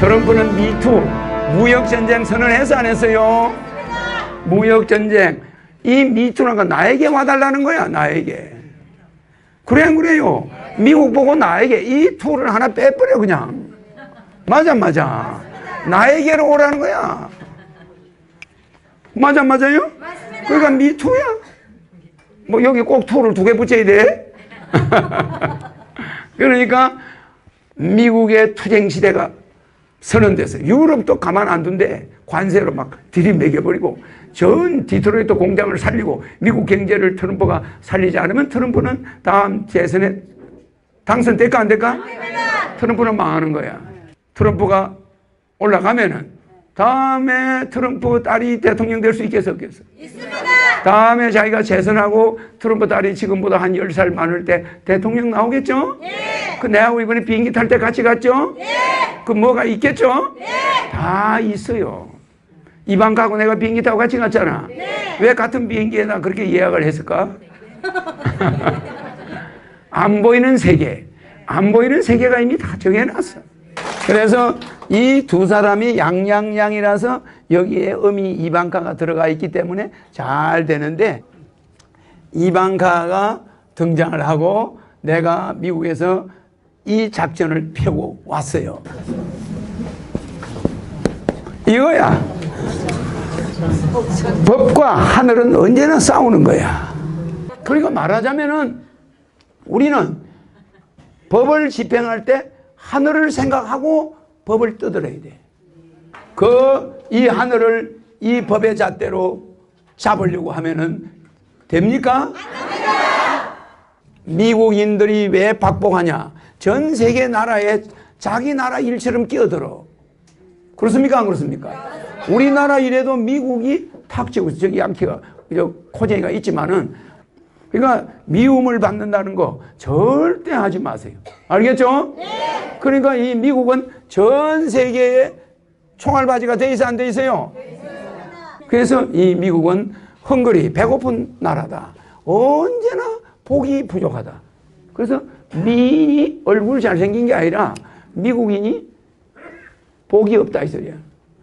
트럼프는 미투 무역전쟁 선언해서 안 했어요? 무역전쟁. 이 미투라는 건 나에게 와달라는 거야. 나에게. 그래 안 그래요? 미국 보고 나에게 이 투를 하나 빼버려 그냥. 맞아 맞아. 나에게로 오라는 거야. 맞아 맞아요? 맞습니다. 그러니까 미투야. 뭐 여기 꼭 투를 2개 붙여야 돼? 그러니까 미국의 투쟁시대가 선언돼서 유럽도 가만 안 둔대. 관세로 막 들이매겨버리고 전 디트로이트 공장을 살리고 미국 경제를 트럼프가 살리지 않으면 트럼프는 다음 재선에 당선될까 안 될까? 트럼프는 망하는 거야. 트럼프가 올라가면은 다음에 트럼프 딸이 대통령 될 수 있겠어 없겠어? 있습니다. 다음에 자기가 재선하고 트럼프 딸이 지금보다 한 10살 많을 때 대통령 나오겠죠? 네. 그 내하고 이번에 비행기 탈 때 같이 갔죠? 네. 그 뭐가 있겠죠? 네. 다 있어요. 이방가하고 내가 비행기 타고 같이 갔잖아. 네. 왜 같은 비행기에다 그렇게 예약을 했을까? 안 보이는 세계. 안 보이는 세계가 이미 다 정해놨어. 그래서 이 두 사람이 양양양이라서 여기에 음이 이방카가 들어가 있기 때문에 잘 되는데, 이방카가 등장을 하고 내가 미국에서 이 작전을 펴고 왔어요. 이거야. 법과 하늘은 언제나 싸우는 거야. 그러니까 말하자면은 우리는 법을 집행할 때 하늘을 생각하고 법을 떠들어야 돼. 이 하늘을 이 법의 잣대로 잡으려고 하면은 됩니까? 미국인들이 왜 박복하냐? 전 세계 나라에 자기 나라 일처럼 끼어들어. 그렇습니까? 안 그렇습니까? 우리나라 일에도 미국이 탁 치고 있어. 저기 양키가, 코쟁이가 있지만은, 그러니까 미움을 받는다는 거 절대 하지 마세요. 알겠죠? 네. 그러니까 이 미국은 전 세계에 총알바지가 돼 있어 안 돼 있어요? 네. 그래서 이 미국은 헝그리 배고픈 나라다. 언제나 복이 부족하다. 그래서 미인이 얼굴 잘생긴 게 아니라 미국인이 복이 없다 이 소리야.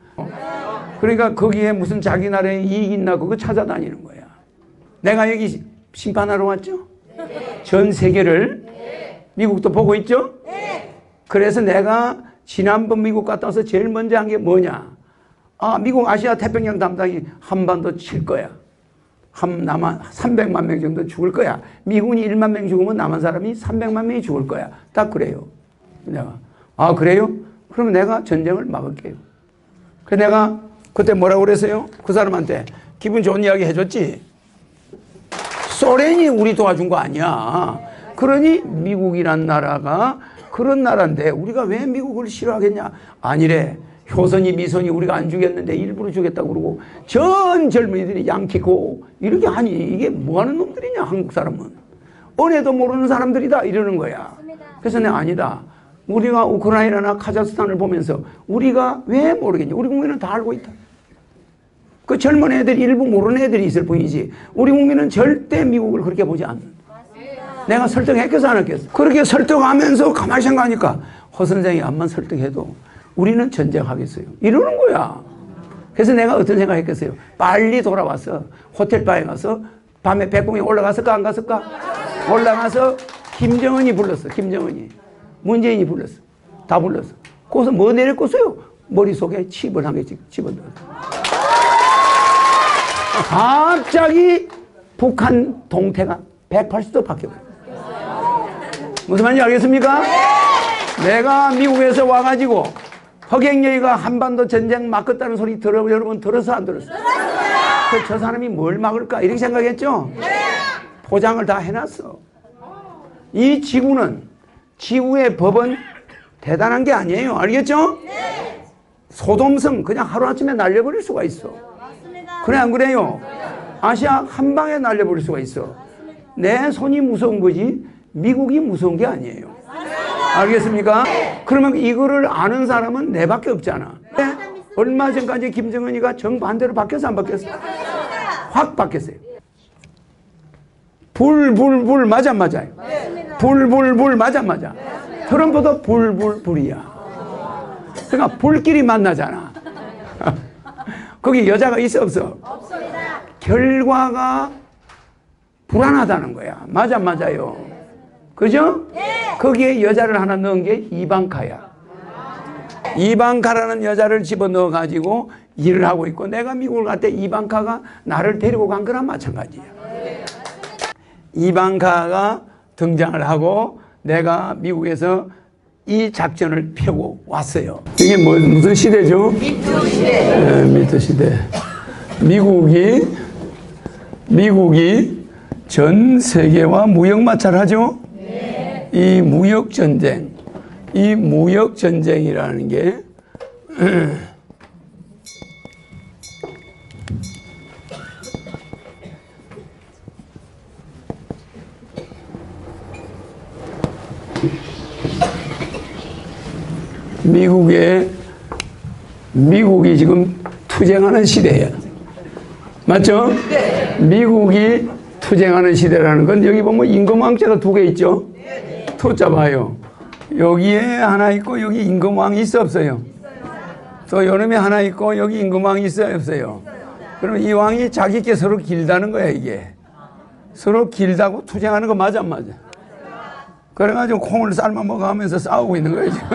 그러니까 거기에 무슨 자기 나라에 이익 있나 그거 찾아다니는 거야. 내가 여기 심판하러 왔죠? 네. 전 세계를. 네. 미국도 보고 있죠? 네. 그래서 내가 지난번 미국 갔다 와서 제일 먼저 한 게 뭐냐? 미국 아시아 태평양 담당이 한반도 칠 거야. 남한 300만 명 정도 죽을 거야. 미군이 1만 명 죽으면 남한 사람이 300만 명이 죽을 거야. 딱 그래요. 내가 그래요? 그러면 내가 전쟁을 막을게요. 그래서 내가 그때 뭐라고 그랬어요? 그 사람한테 기분 좋은 이야기 해줬지? 소련이 우리 도와준 거 아니야. 그러니 미국이란 나라가 그런 나라인데 우리가 왜 미국을 싫어하겠냐? 아니래. 효선이 미선이 우리가 안 주겠는데 일부러 주겠다고 그러고 전 젊은이들이 양키고 이렇게 하니 이게 뭐하는 놈들이냐? 한국 사람은 은혜도 모르는 사람들이다 이러는 거야. 그래서 내가 아니다. 우리가 우크라이나나 카자흐스탄을 보면서 우리가 왜 모르겠냐? 우리 국민은 다 알고 있다. 그 젊은 애들이 일부 모르는 애들이 있을 뿐이지 우리 국민은 절대 미국을 그렇게 보지 않는다. 내가 설득했겠어 안 했겠어? 그렇게 설득하면서 가만히 생각하니까 허 선생이 암만 설득해도 우리는 전쟁하겠어요 이러는 거야. 그래서 내가 어떤 생각했겠어요? 빨리 돌아와서 호텔바에 가서 밤에 백공에 올라갔을까 안 갔을까? 올라가서 김정은이 불렀어. 김정은이 문재인이 불렀어. 다 불렀어. 거기서 뭐 내렸겠어요? 머릿속에 칩을 한 개씩 집어넣었어. 갑자기 북한 동태가 180도 바뀌어버렸어요. 무슨 말인지 알겠습니까? 내가 미국에서 와가지고 허경영이가 한반도 전쟁 막겠다는 소리 여러분 들었어 안 들었어? 들었어요. 저 사람이 뭘 막을까 이렇게 생각했죠? 포장을 다 해놨어. 이 지구의 법은 대단한 게 아니에요. 알겠죠? 소돔성 그냥 하루아침에 날려버릴 수가 있어. 그래 안 그래요? 아시아 한 방에 날려버릴 수가 있어. 내 손이 무서운 거지 미국이 무서운 게 아니에요. 알겠습니까? 그러면 이거를 아는 사람은 내밖에 없잖아. 얼마 전까지 김정은이가 정반대로 바뀌었어 안 바뀌었어? 확 바뀌었어요. 불 맞아 맞아요. 불 맞아 맞아. 트럼프도 불이야. 그러니까 불길이 만나잖아. 거기 여자가 있어 없어? 없습니다. 결과가 불안하다는 거야. 맞아 맞아요. 그죠? 네. 거기에 여자를 하나 넣은 게 이방카야. 이방카라는 여자를 집어넣어 가지고 일을 하고 있고, 내가 미국을 갈 때 이방카가 나를 데리고 간 거랑 마찬가지야. 이방카가 등장을 하고 내가 미국에서 이 작전을 펴고 왔어요. 이게 무슨 시대죠? 미투 시대. 네, 미투 시대. 미국이 전 세계와 무역 마찰을 하죠? 네. 이 무역 전쟁이라는 게 미국이 지금 투쟁하는 시대예요. 맞죠? 네. 미국이 투쟁하는 시대라는 건 여기 보면 임금왕자가 두 개 있죠? 네. 투자 봐요. 여기에 하나 있고 여기 임금왕이 있어 없어요? 또 요놈에 하나 있고 여기 임금왕이 있어요 없어요? 그러면 이 왕이 자기께 서로 길다는 거야 이게. 서로 길다고 투쟁하는 거 맞아 안 맞아? 그래가지고 콩을 삶아 먹어가면서 싸우고 있는 거예요 지금.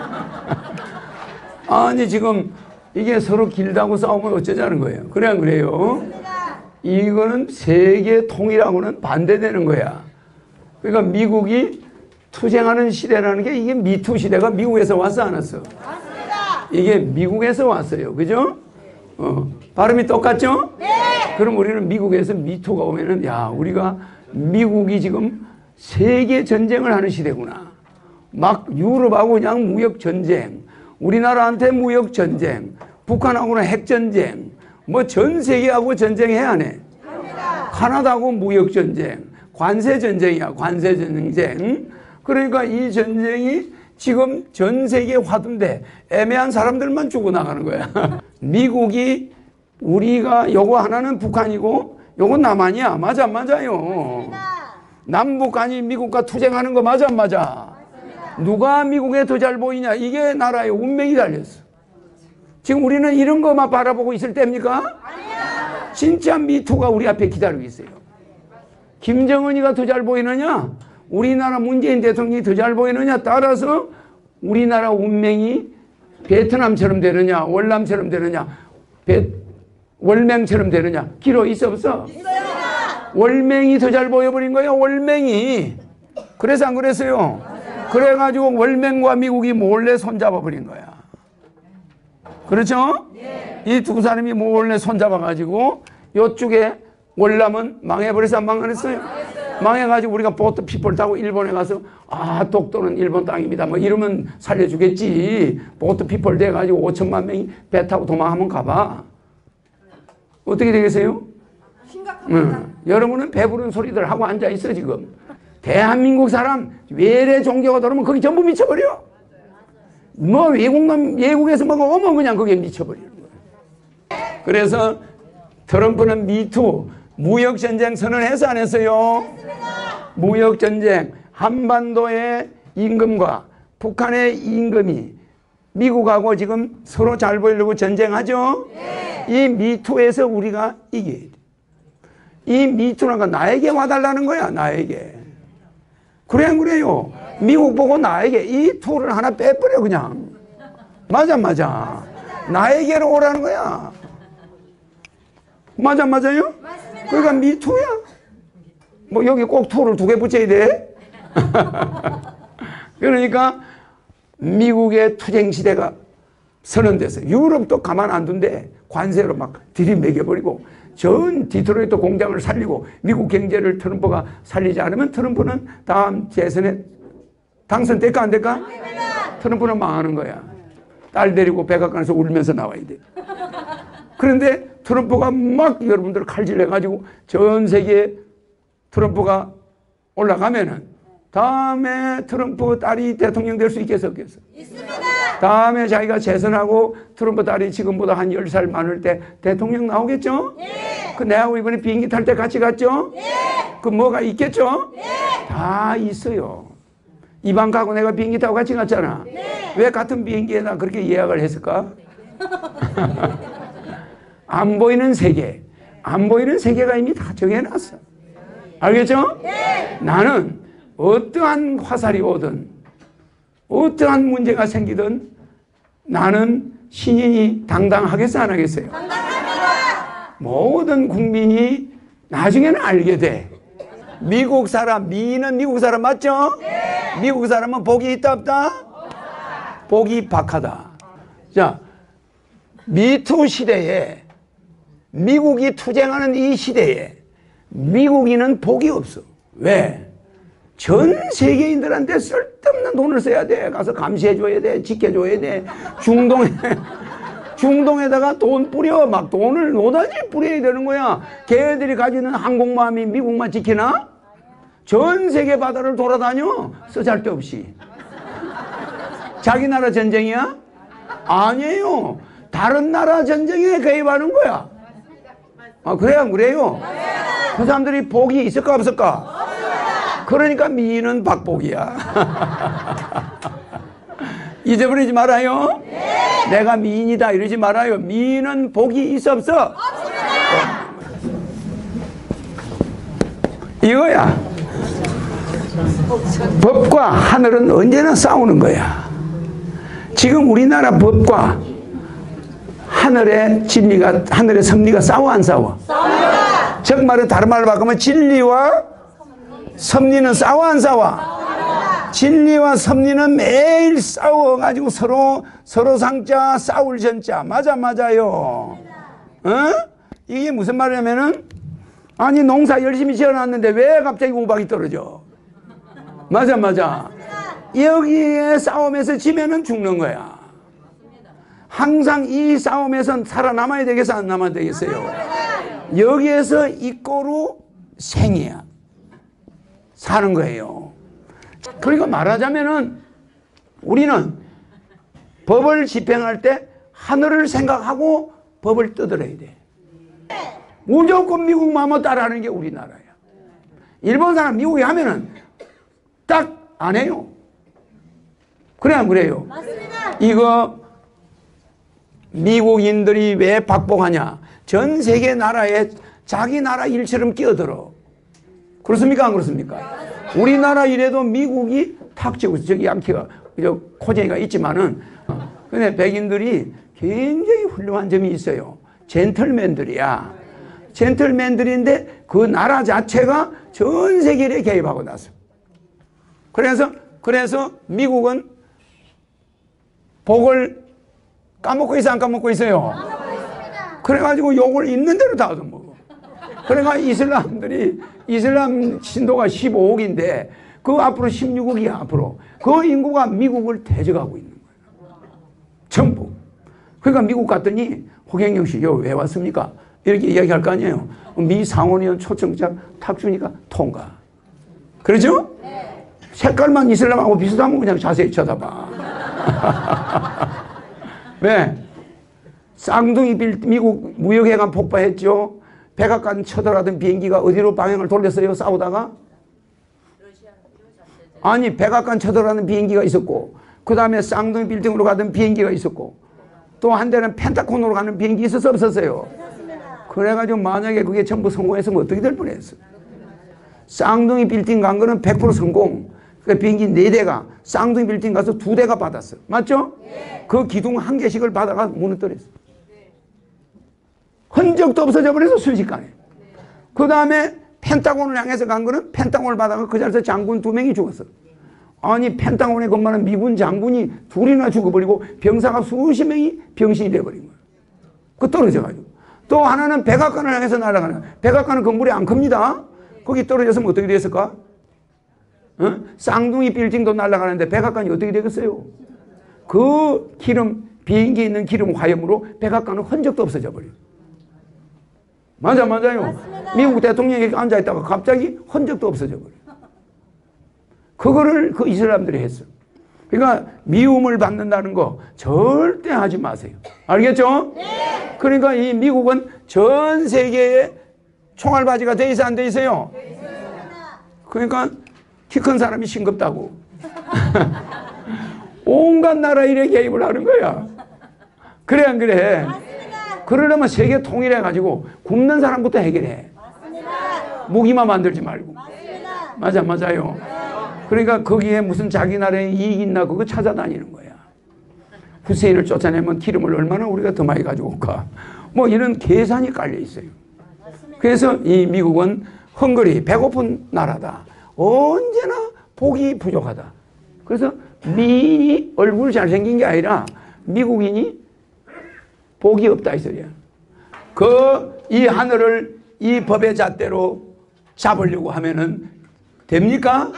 아니 지금 이게 서로 길다고 싸우면 어쩌자는 거예요. 그래 안 그래요? 이거는 세계 통일하고는 반대되는 거야. 그러니까 미국이 투쟁하는 시대라는 게 이게 미투 시대가 미국에서 왔어 안 왔어? 맞습니다. 이게 미국에서 왔어요. 그죠? 발음이 똑같죠? 네. 그럼 우리는 미국에서 미투가 오면은 야 우리가 미국이 지금 세계 전쟁을 하는 시대구나. 막 유럽하고 그냥 무역 전쟁, 우리나라한테 무역 전쟁, 북한하고는 핵 전쟁, 뭐 전 세계하고 전쟁해야 하네. 카나다하고 무역 전쟁, 관세 전쟁이야. 관세 전쟁. 그러니까 이 전쟁이 지금 전 세계에 화두인데 애매한 사람들만 죽어나가는 거야. 미국이 우리가 요거 하나는 북한이고 요건 남한이야. 맞아 안 맞아요? 남북한이 미국과 투쟁하는 거 맞아 안 맞아? 누가 미국에 더 잘 보이냐? 이게 나라의 운명이 달렸어. 지금 우리는 이런 것만 바라보고 있을 때입니까? 진짜 미투가 우리 앞에 기다리고 있어요. 김정은이가 더 잘 보이느냐? 우리나라 문재인 대통령이 더 잘 보이느냐? 따라서 우리나라 운명이 베트남처럼 되느냐? 월남처럼 되느냐? 월맹처럼 되느냐? 기로 있어 없어? 월맹이 더 잘 보여버린 거예요. 월맹이. 그래서 안 그랬어요? 그래가지고 월맹과 미국이 몰래 손잡아버린 거야. 그렇죠? 이 두 사람이 몰래 손잡아가지고 이쪽에 월남은 망해버려서 안 망했어요? 망해가지고 우리가 보트 피플 타고 일본에 가서 아 독도는 일본 땅입니다 뭐 이러면 살려주겠지. 보트 피플 돼가지고 5천만 명이 배 타고 도망하면 가봐. 어떻게 되겠어요? 심각합니다. 여러분은 배부른 소리들 하고 앉아있어 지금. 대한민국 사람 외래 종교가 들어오면 거기 전부 미쳐버려. 뭐 외국에서 뭐가 오면 그냥 거기에 미쳐버리는 거예요. 그래서 트럼프는 미투 무역전쟁 선언해서 안 했어요? 무역전쟁. 한반도의 임금과 북한의 임금이 미국하고 지금 서로 잘 보이려고 전쟁하죠? 이 미투에서 우리가 이겨야 돼. 이 미투라는 건 나에게 와달라는 거야. 나에게. 그래 안 그래요? 미국 보고 나에게 이 투를 하나 빼버려 그냥. 맞아 맞아. 나에게로 오라는 거야. 맞아 맞아요? 맞습니다. 그러니까 미투야. 뭐 여기 꼭 투를 두 개 붙여야 돼? 그러니까 미국의 투쟁 시대가 선언돼서 유럽도 가만 안 둔대. 관세로 막 들이매겨버리고 전 디트로이트 공장을 살리고 미국 경제를 트럼프가 살리지 않으면 트럼프는 다음 재선에 당선될까 안 될까? 트럼프는 망하는 거야. 딸 데리고 백악관에서 울면서 나와야 돼. 그런데 트럼프가 막 여러분들 칼질해가지고 전 세계에 트럼프가 올라가면은 다음에 트럼프 딸이 대통령 될 수 있겠어 없겠어? 있습니다. 다음에 자기가 재선하고 트럼프 딸이 지금보다 한 10살 많을 때 대통령 나오겠죠? 네. 그 내하고 이번에 비행기 탈 때 같이 갔죠? 네. 그 뭐가 있겠죠? 네. 다 있어요. 이방가하고 내가 비행기 타고 같이 갔잖아. 네. 왜 같은 비행기에다 그렇게 예약을 했을까? 안 보이는 세계. 안 보이는 세계가 이미 다 정해놨어. 알겠죠? 나는 어떠한 화살이 오든 어떠한 문제가 생기든 나는 신인이 당당하겠어 안 하겠어요? 모든 국민이 나중에는 알게 돼. 미국 사람, 미는 미국 사람 맞죠? 미국 사람은 복이 있다 없다? 복이 박하다. 자, 미투 시대에 미국이 투쟁하는 이 시대에 미국인은 복이 없어. 왜? 전 세계인들한테 쓸데없는 돈을 써야 돼. 가서 감시해줘야 돼. 지켜줘야 돼. 중동에다가 돈 뿌려. 막 돈을 노다지 뿌려야 되는 거야. 걔들이 가지고 있는 항공모함이 미국만 지키나? 전 세계 바다를 돌아다녀. 쓰잘데없이. 자기 나라 전쟁이야? 아니에요. 다른 나라 전쟁에 개입하는 거야. 아, 그래야 그래요? 그 사람들이 복이 있을까 없을까? 그러니까 미인은 박복이야. 잊어버리지 말아요. 내가 미인이다 이러지 말아요. 미인은 복이 있어 없어? 이거야. 법과 하늘은 언제나 싸우는 거야. 지금 우리나라 법과 하늘의 진리가, 하늘의 섭리가 싸워 안 싸워? 싸워요. 정말은 다른 말로 바꾸면 진리와 섭리는 싸워 안 싸워? 진리와 섭리는 매일 싸워가지고 서로 상자 싸울 전자. 맞아요. 어? 이게 무슨 말이냐면은 아니 농사 열심히 지어놨는데 왜 갑자기 우박이 떨어져? 맞아. 여기에 싸움에서 지면은 죽는 거야. 항상 이 싸움에서 살아남아야 되겠어 안 남아야 되겠어요? 여기에서 이꼬로 생이야. 사는 거예요. 그러니까 말하자면은 우리는 법을 집행할 때 하늘을 생각하고 법을 떠들어야 돼. 무조건 미국 마음을 따라하는 게 우리나라야. 일본 사람 미국에 하면은 딱 안 해요. 그래 안 그래요? 맞습니다. 이거 미국인들이 왜 박복하냐? 전 세계 나라에 자기 나라 일처럼 끼어들어. 그렇습니까? 안 그렇습니까? 우리나라 일에도 미국이 탁 치고 있어. 저기 양키가, 코쟁이가 있지만은, 근데 백인들이 굉장히 훌륭한 점이 있어요. 젠틀맨들이야. 젠틀맨들인데 그 나라 자체가 전 세계에 개입하고 났어. 그래서 미국은 복을 까먹고 있어, 안 까먹고 있어요? 그래가지고 욕을 있는 대로 다 얻어먹어. 그러니까 이슬람 신도가 15억인데 그 앞으로 16억이야 앞으로. 그 인구가 미국을 대적하고 있는 거예요. 전부. 그러니까 미국 갔더니 호경영 씨, 여기 왜 왔습니까? 이렇게 이야기할 거 아니에요. 미 상원의원 초청장 탁 주니까 통과. 그러죠? 네. 색깔만 이슬람하고 비슷하면 그냥 자세히 쳐다봐. 왜? 쌍둥이 미국 무역해관 폭파했죠. 백악관 쳐들어가던 비행기가 어디로 방향을 돌렸어요? 싸우다가? 아니, 백악관 쳐들어가는 비행기가 있었고, 그 다음에 쌍둥이 빌딩으로 가던 비행기가 있었고, 또 한 대는 펜타곤으로 가는 비행기 있었어 없었어요? 그래가지고 만약에 그게 전부 성공했으면 어떻게 될 뻔했어? 쌍둥이 빌딩 간 거는 100% 성공. 그 비행기 4대가 쌍둥이 빌딩 가서 2대가 받았어. 맞죠? 그 기둥 1개씩을 받아가 무너뜨렸어. 흔적도 없어져 버려서 순식간에. 그 다음에 펜타곤을 향해서 간 거는 펜타곤을 받아가 그 자리에서 장군 2명이 죽었어. 아니, 펜타곤에 근무하는 미군 장군이 2이나 죽어버리고 병사가 수십 명이 병신이 돼버린 거야. 그 떨어져가지고. 또 하나는 백악관을 향해서 날아가는 거야. 백악관은 건물이 안 큽니다. 거기 떨어졌으면 어떻게 됐을까? 어? 쌍둥이 빌딩도 날아가는데 백악관이 어떻게 되겠어요? 그 기름, 비행기에 있는 기름 화염으로 백악관은 흔적도 없어져 버려요. 맞아요. 맞습니다. 미국 대통령이 앉아있다가 갑자기 흔적도 없어져 버려요. 그거를 그 이슬람들이 했어. 그러니까 미움을 받는다는 거 절대 하지 마세요. 알겠죠? 네. 그러니까 이 미국은 전 세계에 총알바지가 돼 있어 안 돼 있어요? 네. 그러니까 키 큰 사람이 싱겁다고. 온갖 나라 일에 개입을 하는 거야. 그래 안 그래? 맞습니다. 그러려면 세계 통일해가지고 굶는 사람부터 해결해. 맞습니다. 무기만 만들지 말고. 맞습니다. 맞아요. 그러니까 거기에 무슨 자기 나라에 이익 있나 그거 찾아다니는 거야. 후세인을 쫓아내면 기름을 얼마나 우리가 더 많이 가지고 올까. 뭐 이런 계산이 깔려 있어요. 그래서 이 미국은 헝거리 배고픈 나라다. 언제나 복이 부족하다. 그래서 미인이 얼굴 잘생긴 게 아니라 미국인이 복이 없다 이 소리야. 이 하늘을 이 법의 잣대로 잡으려고 하면은 됩니까?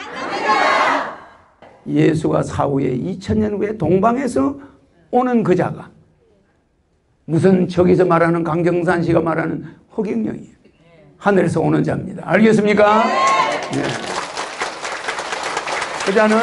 예수가 사후에 2000년 후에 동방에서 오는 그자가 무슨 저기서 말하는 강경산 씨가 말하는 허경영이에요. 하늘에서 오는 자입니다. 알겠습니까? 네. 그자는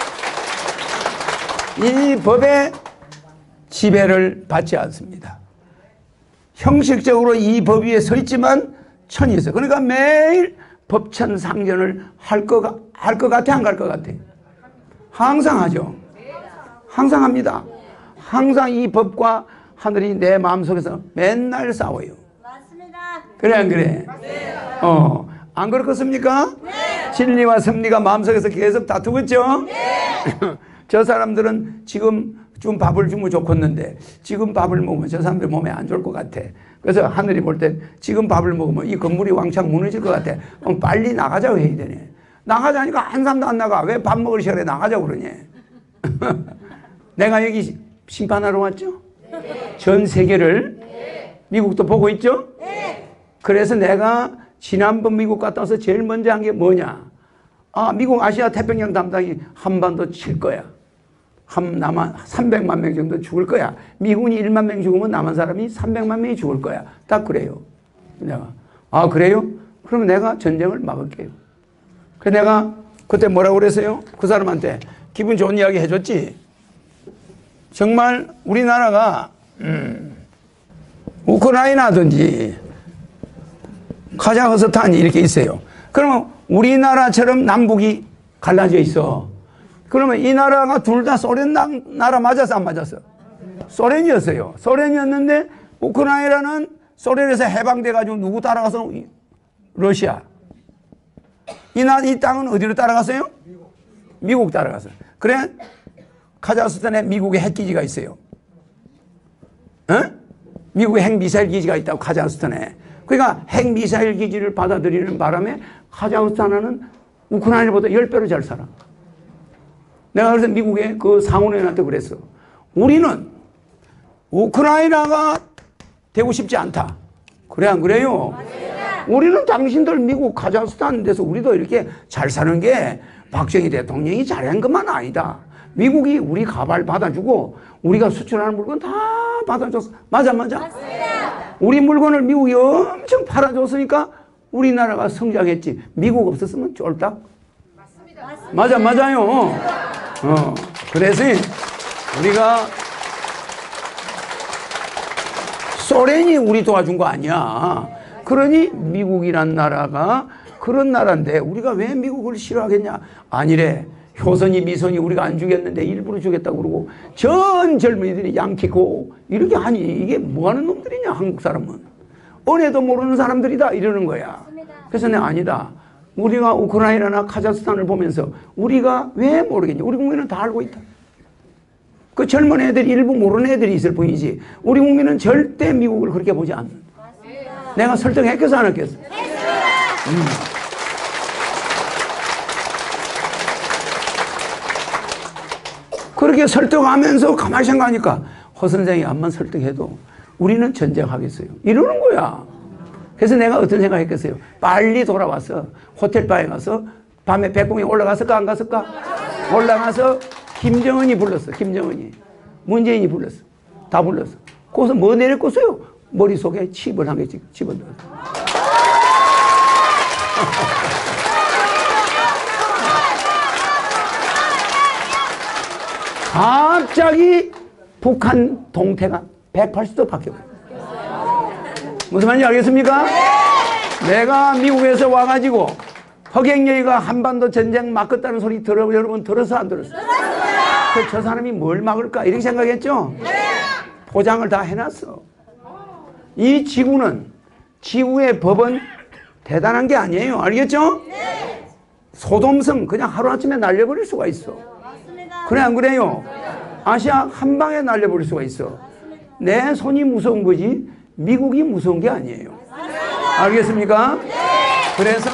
이 법의 지배를 받지 않습니다. 형식적으로 이 법 위에 서 있지만 천이 있어. 그러니까 매일 법천 상전을 할 것 같아, 안 갈 것 같아? 항상 하죠. 항상 합니다. 항상 이 법과 하늘이 내 마음속에서 맨날 싸워요. 맞습니다. 그래 안 그래? 안 그렇겠습니까? 진리와 섭리가 마음속에서 계속 다투겠죠? 저 사람들은 지금 좀 밥을 주면 좋겠는데 지금 밥을 먹으면 저 사람들 몸에 안 좋을 것 같아. 그래서 하늘이 볼 때 지금 밥을 먹으면 이 건물이 왕창 무너질 것 같아. 그럼 빨리 나가자고 해야 되네. 나가자니까 한 사람도 안 나가. 왜 밥 먹을 시간에 나가자고 그러냐. 내가 여기 심판하러 왔죠? 전 세계를 미국도 보고 있죠? 그래서 내가 지난번 미국 갔다 와서 제일 먼저 한 게 뭐냐. 미국 아시아 태평양 담당이 한반도 칠 거야. 남한 300만 명 정도 죽을 거야. 미군이 1만 명 죽으면 남한 사람이 300만 명이 죽을 거야. 딱 그래요. 내가 그래요? 그러면 내가 전쟁을 막을게요. 그래서 내가 그때 뭐라고 그랬어요? 그 사람한테 기분 좋은 이야기 해줬지. 정말 우리나라가 우크라이나든지 카자흐스탄이 이렇게 있어요. 그러면 우리나라처럼 남북이 갈라져 있어. 그러면 이 나라가 둘 다 소련 나라 맞았어, 안 맞았어? 소련이었어요. 소련이었는데 우크라이나는 소련에서 해방돼가지고 누구 따라가서? 러시아. 이 땅은 어디로 따라갔어요? 미국 따라갔어요. 그래 카자흐스탄에 미국의 핵기지가 있어요. 미국의 핵미사일 기지가 있다고 카자흐스탄에. 그러니까 핵미사일 기지를 받아들이는 바람에 카자흐스탄은 우크라이나보다 10배로 잘 살아. 내가 그래서 미국의 그 상원의원한테 그랬어. 우리는 우크라이나가 되고 싶지 않다. 그래 안 그래요? 맞습니다. 우리는 당신들 미국 카자흐스탄 데서 우리도 이렇게 잘 사는 게 박정희 대통령이 잘한 것만 아니다. 미국이 우리 가발 받아주고 우리가 수출하는 물건 다 받아줬어. 맞아? 맞습니다. 우리 물건을 미국이 엄청 팔아줬으니까 우리나라가 성장했지. 미국 없었으면 쫄딱. 맞습니다. 맞아요. 그래서 우리가 소련이 우리 도와준 거 아니야. 그러니 미국이란 나라가 그런 나라인데 우리가 왜 미국을 싫어하겠냐. 아니래. 효선이 미선이 우리가 안 주겠는데 일부러 주겠다고 그러고 전 젊은이들이 양키고 이렇게 하니 이게 뭐하는 놈들이냐. 한국 사람은 은혜도 모르는 사람들이다 이러는 거야. 그래서 내가 아니다. 우리가 우크라이나나 카자흐스탄을 보면서 우리가 왜 모르겠냐. 우리 국민은 다 알고 있다. 그 젊은 애들 일부 모르는 애들이 있을 뿐이지 우리 국민은 절대 미국을 그렇게 보지 않는다. 내가 설득했겠어 안 했겠어? 그렇게 설득하면서 가만히 생각하니까 허 선생이 암만 설득해도 우리는 전쟁하겠어요. 이러는 거야. 그래서 내가 어떤 생각했겠어요? 빨리 돌아와서 호텔바에 가서 밤에 백공에 올라갔을까 안 갔을까? 올라가서 김정은이 불렀어. 김정은이. 문재인이 불렀어. 다 불렀어. 거기서 뭐 내렸겠어요? 머릿속에 칩을 한 개씩 집어넣었어. 갑자기 북한 동태가 180도 바뀌어버려. 무슨 말인지 알겠습니까? 내가 미국에서 와가지고 허경영이가 한반도 전쟁 막겠다는 소리 여러분 들었어 안 들었어? 저 사람이 뭘 막을까 이렇게 생각했죠? 포장을 다 해놨어. 이 지구의 법은 대단한 게 아니에요. 알겠죠? 소돔성 그냥 하루아침에 날려버릴 수가 있어. 맞습니다. 그래 안 그래요? 아시아 한 방에 날려버릴 수가 있어. 내 손이 무서운 거지 미국이 무서운 게 아니에요. 알겠습니까? 그래서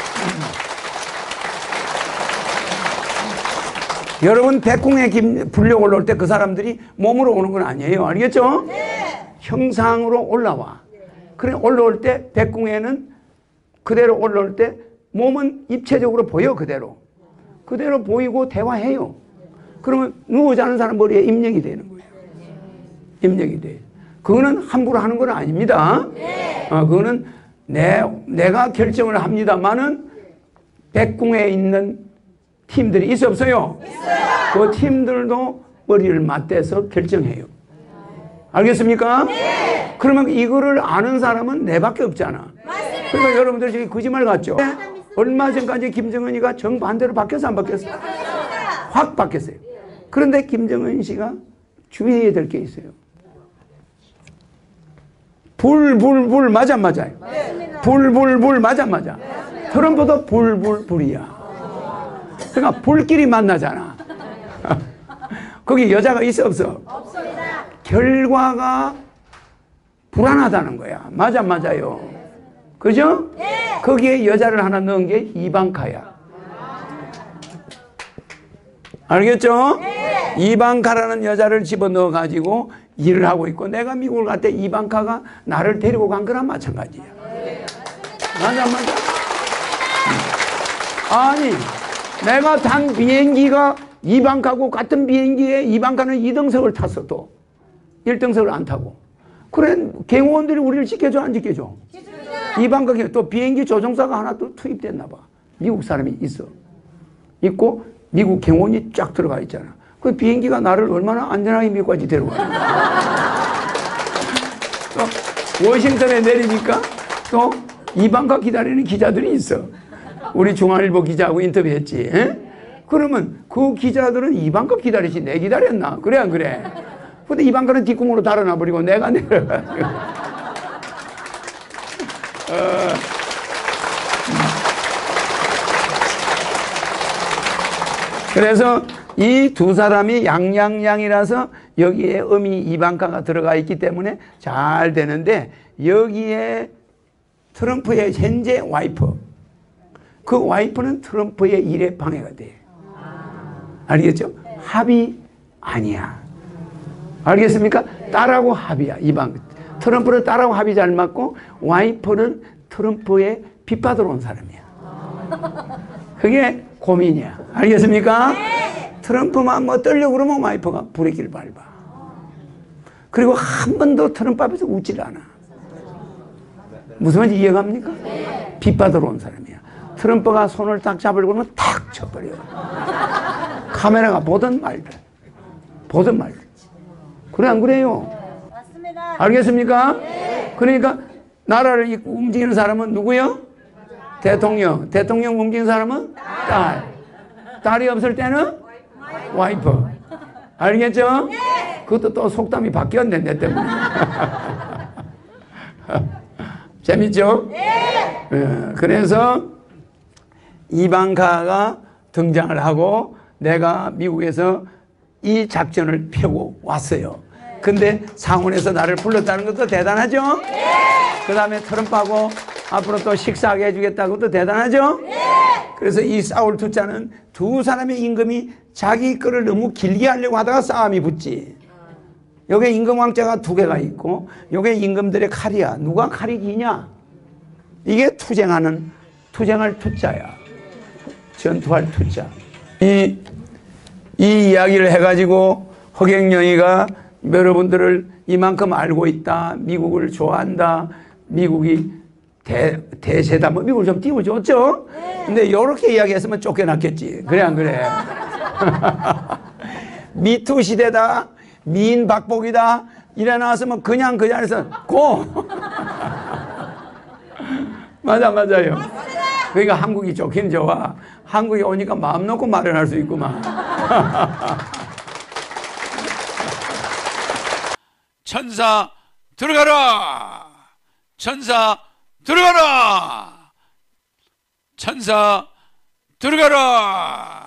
여러분 백궁에 불력 올라올 때 그 사람들이 몸으로 오는 건 아니에요. 알겠죠? 형상으로 올라와. 그래 올라올 때 백궁에는 그대로 올라올 때 몸은 입체적으로 보여. 그대로 보이고 대화해요. 그러면 누워 자는 사람 머리에 입력이 되는 거예요. 입력이 돼. 그거는 함부로 하는 건 아닙니다. 그거는 내가 결정을 합니다만은 백궁에 있는 팀들이 있어 없어요? 있어요. 그 팀들도 머리를 맞대서 결정해요. 알겠습니까? 네. 그러면 이거를 아는 사람은 내밖에 없잖아. 맞습니다. 그러니까 여러분들 저기 거짓말 같죠? 얼마 전까지 김정은이가 정반대로 바뀌었어 안 바뀌었어? 확 바뀌었어요. 그런데 김정은 씨가 주의해야 될 게 있어요. 불 맞아 맞아요. 불 맞아. 트럼프도 불이야. 그러니까 불끼리 만나잖아. 거기 여자가 있어 없어? 없습니다. 결과가 불안하다는 거야. 맞아요. 그죠? 네. 거기에 여자를 하나 넣은 게 이방카야. 알겠죠? 네. 이방카라는 여자를 집어넣어 가지고 일을 하고 있고 내가 미국을 갈 때 이방카가 나를 데리고 간 거랑 마찬가지야. 맞아. 아니 내가 탄 비행기가 이방카고 같은 비행기에 이방카는 2등석을 탔어. 또 1등석을 안 타고. 그래 경호원들이 우리를 지켜줘 안 지켜줘? 이방카 또 비행기 조종사가 하나 또 투입됐나 봐. 미국 사람이 있고 미국 경호원이 쫙 들어가 있잖아. 그 비행기가 나를 얼마나 안전하게 미국까지 데려가냐. 또 워싱턴에 내리니까 또 이방카 기다리는 기자들이 있어. 우리 중앙일보 기자하고 인터뷰했지. 에? 그러면 그 기자들은 이방카 기다리지 내 기다렸나? 그래 안 그래? 근데 이방카는 뒷구멍으로 달아나 버리고 내가 내려가지고. 그래서 이 두 사람이 양양양이라서 여기에 음이 이방카가 들어가 있기 때문에 잘 되는데 여기에 트럼프의 현재 와이프 그 와이프는 트럼프의 일에 방해가 돼. 알겠죠? 합의 아니야. 알겠습니까? 딸하고 합의야. 트럼프는 딸하고 합의 잘 맞고 와이프는 트럼프의 빚받으러 온 사람이야. 그게 고민이야. 알겠습니까? 트럼프만 뭐 떨려고 그러면 와이프가 브레이크를 밟아. 그리고 한 번도 트럼프 앞에서 웃질 않아. 무슨 말인지 이해갑니까? 빚받으러 온 사람이야. 트럼프가 손을 딱 잡으려고 그러면 탁 쳐버려. 카메라가 보든 말든. 그래 안 그래요? 맞습니다. 알겠습니까? 그러니까 나라를 움직이는 사람은 누구요? 대통령 움직이는 사람은 딸이 없을 때는 와이프. 알겠죠? 그것도 또 속담이 바뀌었네 내 때문에. 재밌죠? 그래서 이방카가 등장을 하고 내가 미국에서 이 작전을 펴고 왔어요. 근데 상원에서 나를 불렀다는 것도 대단하죠? 그 다음에 트럼프하고 앞으로 또 식사하게 해주겠다는 것도 대단하죠? 그래서 이 싸울 투자는 두 사람의 임금이 자기 거를 너무 길게 하려고 하다가 싸움이 붙지. 여기 임금왕자가 두 개가 있고 여기 임금들의 칼이야. 누가 칼이 기냐? 이게 투쟁할 투자야. 전투할 투자. 이 이야기를 해가지고 허경영이가 여러분들을 이만큼 알고 있다. 미국을 좋아한다. 미국이 대세다. 뭐 미국을 좀 띄워줬죠? 근데 이렇게 이야기했으면 쫓겨났겠지. 그래 안 그래? 미투 시대다. 미인 박복이다. 이래 나왔으면 그냥 그 자리에서 고! 맞아요. 그러니까 한국이 좋긴 좋아. 한국에 오니까 마음 놓고 마련할 수 있구만. 천사 들어가라. 천사 들어가라. 천사 들어가라.